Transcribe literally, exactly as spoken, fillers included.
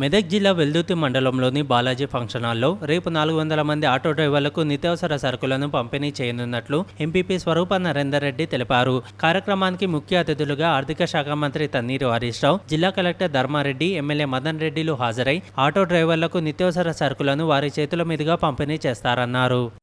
మెదక్ జిల్లా వెల్దుర్తి మండలంలోని బాలాజీ ఫంక్షన్ హాల్లో రేపు నాలుగు వందల మంది ఆటో డ్రైవర్లకు నిత్యావసర సరుకులను పంపిణీ చేయనున్నట్లు ఎంపీపీ స్వరూప నరేందర్ రెడ్డి తెలిపారు. కార్యక్రమానికి ముఖ్య అతిథులుగా ఆర్థిక శాఖ మంత్రి తన్నీరు హరీష్ రావు, జిల్లా కలెక్టర్ ధర్మారెడ్డి, ఎమ్మెల్యే మదన్ రెడ్డిలు హాజరై ఆటో డ్రైవర్లకు నిత్యావసర సరుకులను వారి చేతుల మీదుగా పంపిణీ చేస్తారన్నారు.